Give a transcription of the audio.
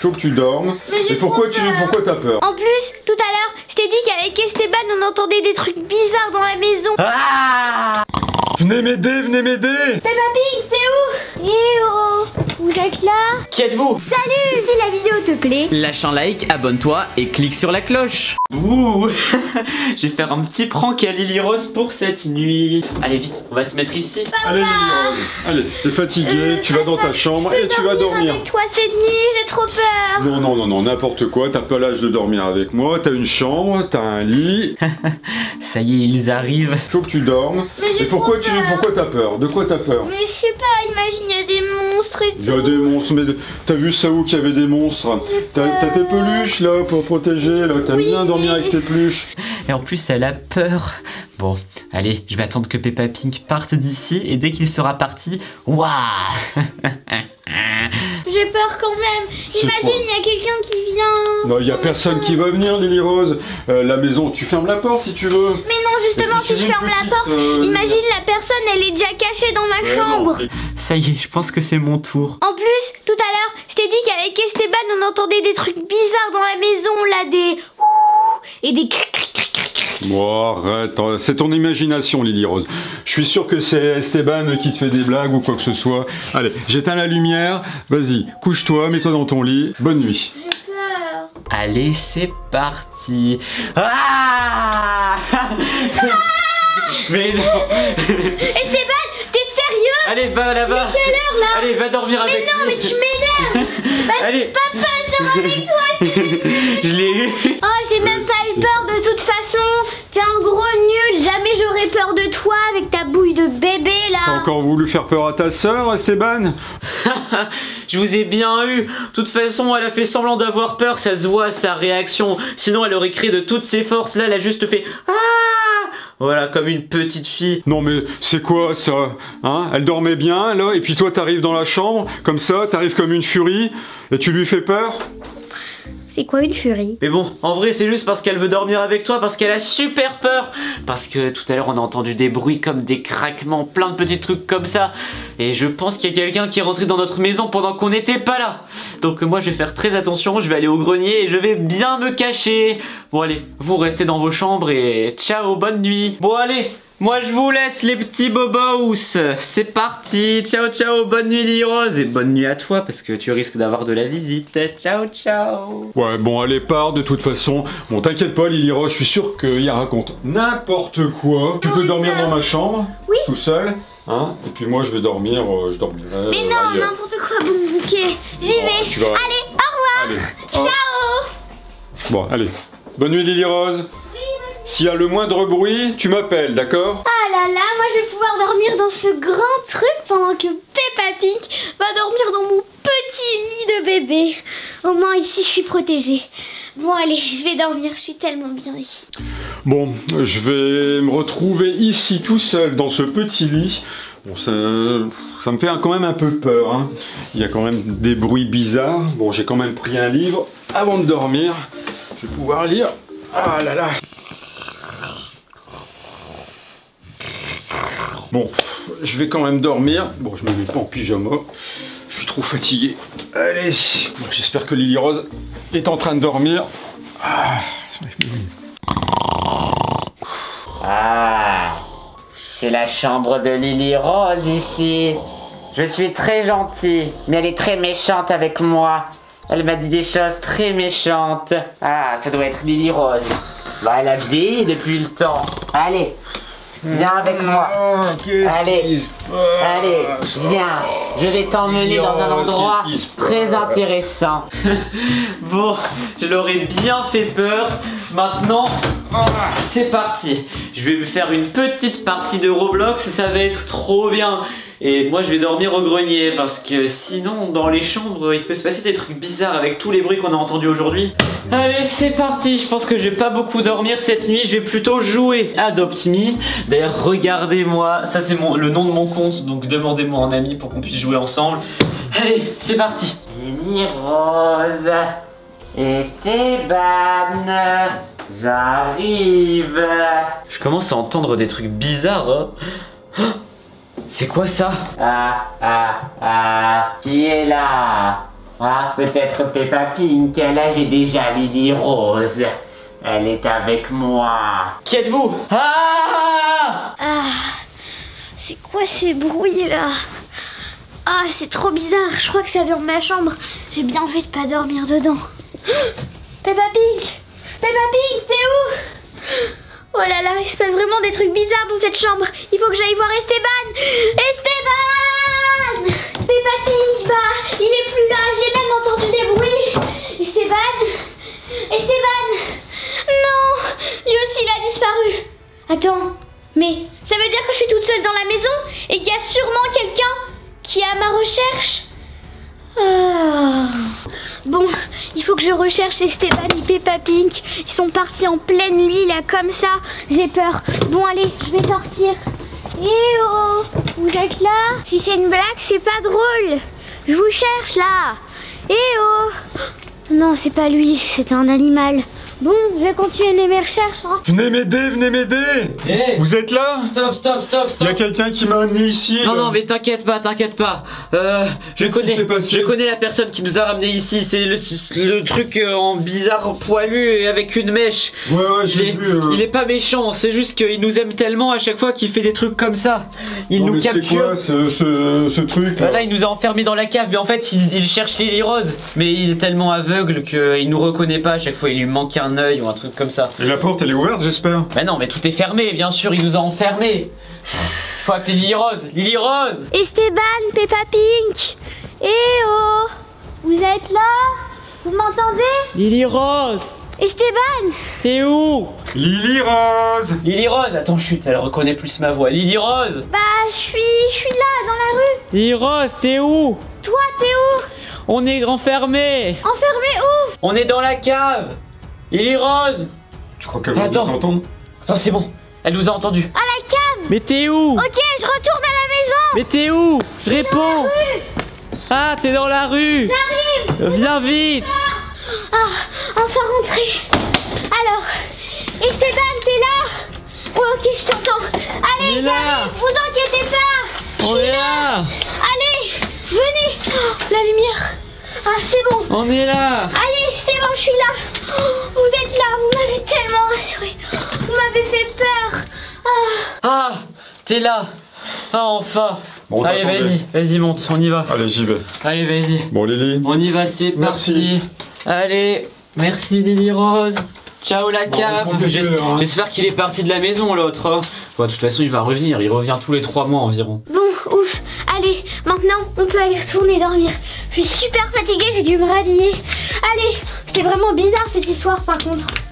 Faut que tu dormes. Mais pourquoi t'as peur? En plus, tout à l'heure, je t'ai dit qu'avec Esteban, on entendait des trucs bizarres dans la maison. Ah! Venez m'aider, venez m'aider. Peppa Pig, t'es où? Eh oh, vous êtes là? Qui êtes-vous? Salut! Si la vidéo te plaît, Lâche un like, abonne-toi et clique sur la cloche. Ouh. Je vais faire un petit prank à Lily Rose pour cette nuit. Allez vite, on va se mettre ici. Allez Lily Rose, allez, t'es fatiguée, tu vas dans ta chambre et tu vas dormir. avec toi cette nuit, j'ai trop peur. Non, n'importe quoi, t'as pas l'âge de dormir avec moi, t'as une chambre, t'as un lit. Ça y est, ils arrivent. Faut que tu dormes. Mais j'ai Et pourquoi trop peur. pourquoi t'as peur? De quoi t'as peur? Mais je sais pas, imagine, il y a des monstres et tout. Il y a des monstres, mais t'as vu ça où qu'il y avait des monstres? T'as tes peluches là pour protéger, là, t'aimes bien dormir avec tes peluches. Et en plus, elle a peur. Bon, allez, je vais attendre que Peppa Pig parte d'ici et dès qu'il sera parti, waouh. J'ai peur quand même. Imagine, il y a quelqu'un qui vient. Non, il y a personne qui va venir, Lily Rose. La maison, tu fermes la porte si tu veux. Mais non, justement, Et puis, si je tu ferme mets la une porte, petite, imagine la personne, elle est déjà cachée dans ma chambre. Ça y est, je pense que c'est mon tour. En plus, tout à l'heure, je t'ai dit qu'avec Esteban, on entendait des trucs bizarres dans la maison, là, des et des cric. Bon, arrête, c'est ton imagination, Lily Rose. Je suis sûr que c'est Esteban qui te fait des blagues ou quoi que ce soit. Allez, j'éteins la lumière. Vas-y, couche-toi, mets-toi dans ton lit. Bonne nuit. J'ai peur. Allez, c'est parti. Ah. Mais non. Esteban, t'es sérieux? Allez, va là-bas. Quelle heure là? Allez, va dormir avec Non, lui. mais tu m'énerves. Allez. Papa, je dors avec toi. Je l'ai eu. Oh, j'ai même pas eu peur de toute façon. T'es un gros nul. Jamais j'aurais peur de toi avec ta bouille de bébé T'as là. encore voulu faire peur à ta sœur, Esteban? Je vous ai bien eu. De toute façon, elle a fait semblant d'avoir peur, ça se voit sa réaction. Sinon, elle aurait crié de toutes ses forces. Là, elle a juste fait ah. Voilà, comme une petite fille. Non mais c'est quoi ça? Hein? Elle dormait bien là, et puis toi t'arrives dans la chambre, comme ça, t'arrives comme une furie, et tu lui fais peur? C'est quoi une furie? Mais bon, en vrai, c'est juste parce qu'elle veut dormir avec toi, parce qu'elle a super peur. Parce que tout à l'heure, on a entendu des bruits comme des craquements, plein de petits trucs comme ça. Et je pense qu'il y a quelqu'un qui est rentré dans notre maison pendant qu'on n'était pas là. Donc moi, je vais faire très attention, je vais aller au grenier et je vais bien me cacher. Bon allez, vous restez dans vos chambres et ciao, bonne nuit. Bon allez, moi je vous laisse les petits bobos. C'est parti, ciao ciao, bonne nuit Lily Rose. Et bonne nuit à toi parce que tu risques d'avoir de la visite. Ciao ciao. Ouais, bon, allez, pars de toute façon. Bon, t'inquiète pas, Lily Rose, je suis sûr qu'il raconte n'importe quoi. Tu peux dormir dans ma chambre, Oui. tout seul, hein, et puis moi je vais dormir, je dormirai. Mais non, ailleurs. n'importe quoi. Bon, ok, j'y Bon, vais. tu vas- Allez, au revoir. Allez. Ciao. Bon, allez. Bonne nuit, Lily Rose. S'il y a le moindre bruit, tu m'appelles, d'accord? Ah là là, moi je vais pouvoir dormir dans ce grand truc pendant que Peppa Pig va dormir dans mon petit lit de bébé. Au moins ici je suis protégée. Bon allez, je vais dormir, je suis tellement bien ici. Bon, je vais me retrouver ici tout seul dans ce petit lit. Bon, ça me fait quand même un peu peur, hein. Il y a quand même des bruits bizarres. Bon, j'ai quand même pris un livre avant de dormir. Je vais pouvoir lire. Ah là là. Bon, je vais quand même dormir. Bon, je me mets pas en pyjama. Je suis trop fatigué. Allez, bon, j'espère que Lily Rose est en train de dormir. Ah, c'est la chambre de Lily Rose ici. Je suis très gentil, mais elle est très méchante avec moi. Elle m'a dit des choses très méchantes. Ah, ça doit être Lily Rose. Bah, elle a vieilli depuis le temps. Allez, viens avec moi. Allez, allez, viens. Je vais t'emmener dans un endroit très intéressant. Bon, je leur ai bien fait peur. Maintenant, c'est parti. Je vais me faire une petite partie de Roblox. Ça va être trop bien. Et moi je vais dormir au grenier parce que sinon dans les chambres il peut se passer des trucs bizarres avec tous les bruits qu'on a entendus aujourd'hui. Allez c'est parti, je pense que je vais pas beaucoup dormir cette nuit, je vais plutôt jouer Adopt Me. D'ailleurs regardez-moi, ça c'est le nom de mon compte, donc demandez-moi en ami pour qu'on puisse jouer ensemble. Allez c'est parti. Lily Rose, Esteban, j'arrive. Je commence à entendre des trucs bizarres hein. C'est quoi ça? Qui est là? Ah, peut-être Peppa Pink, là j'ai déjà Lily Rose. Elle est avec moi. Qui êtes-vous? Ah! C'est quoi ces bruits là? Ah, c'est trop bizarre, je crois que ça vient de ma chambre. J'ai bien fait de pas dormir dedans. Peppa Pink! Peppa Pink, t'es où? Oh là là, il se passe vraiment des trucs bizarres dans cette chambre. Il faut que j'aille voir Esteban. Esteban! Peppa Pink, bah, il est plus là, j'ai même entendu des bruits. Esteban? Esteban! Non! Lui aussi, il a disparu. Attends, mais ça veut dire que je suis toute seule dans la maison et qu'il y a sûrement quelqu'un qui est à ma recherche? Bon, il faut que je recherche Esteban et Peppa Pink. Ils sont partis en pleine nuit là comme ça. J'ai peur. Bon allez, je vais sortir. Eh oh, vous êtes là? Si c'est une blague, c'est pas drôle. Je vous cherche là. Eh oh. Non, c'est pas lui, c'est un animal. Bon, je vais continuer mes recherches. Hein. Venez m'aider, venez m'aider. Hey. Vous êtes là? Stop. Il y a quelqu'un qui m'a amené ici. Non, mais t'inquiète pas. Qu'est-ce qui s'est passé? Je connais la personne qui nous a ramené ici. C'est le truc en bizarre poilu et avec une mèche. Ouais, j'ai vu. Il est pas méchant, c'est juste qu'il nous aime tellement à chaque fois qu'il fait des trucs comme ça. Il nous capture. C'est quoi ce truc là? Là, il nous a enfermés dans la cave, mais en fait, il cherche Lily Rose. Mais il est tellement aveugle qu'il nous reconnaît pas. À chaque fois, il lui manque un œil ou un truc comme ça. Et la porte, elle est ouverte, j'espère? Bah non, mais tout est fermé, bien sûr, il nous a enfermés. Faut appeler Lily Rose. Lily Rose! Esteban, Peppa Pink. Eh oh, vous êtes là? Vous m'entendez? Lily Rose! Esteban! T'es où? Lily Rose! Lily Rose! Attends, chut, elle reconnaît plus ma voix. Lily Rose! Bah, je suis là, dans la rue. Lily Rose, t'es où? Toi, t'es où? On est enfermés! Enfermé où? On est dans la cave! Lily Rose! Tu crois qu'elle va nous Attends. entendre? Attends, c'est bon, elle nous a entendus. À la cave. Mais t'es où? Ok, je retourne à la maison. Mais t'es où? Réponds! Ah, t'es dans la rue! J'arrive. Viens vite! Enfin rentré. Alors, Esteban, t'es là? Ouais, ok, je t'entends. On Allez, est là. j'arrive. Vous inquiétez pas. Je On suis est là! Allez, venez. Oh, la lumière. Ah, c'est bon. On est là! Allez, c'est bon, je suis là. Oh, vous êtes là, vous m'avez tellement rassuré. Vous m'avez fait peur. Ah! T'es là! Ah, enfin! Bon, allez, t'attendais. vas-y, monte, on y va. Allez, j'y vais. Allez, vas-y. Bon, Lily. On y va, c'est Merci. parti. Allez, merci Lily Rose. Ciao la cave. heureusement que t'es là, hein. J'espère qu'il est parti de la maison l'autre. Hein. Bon, de toute façon, il va revenir. Il revient tous les 3 mois environ. Bon, ouf. Allez, maintenant, on peut aller retourner dormir. Je suis super fatiguée, j'ai dû me rhabiller. Allez, c'est vraiment bizarre cette histoire par contre.